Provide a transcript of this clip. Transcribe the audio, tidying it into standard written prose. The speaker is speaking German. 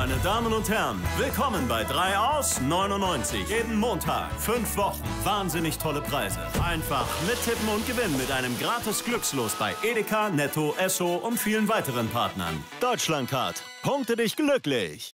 Meine Damen und Herren, willkommen bei 3 aus 99. Jeden Montag, 5 Wochen, wahnsinnig tolle Preise. Einfach mittippen und gewinnen mit einem gratis Glückslos bei Edeka, Netto, Esso und vielen weiteren Partnern. Deutschlandcard. Punkte dich glücklich.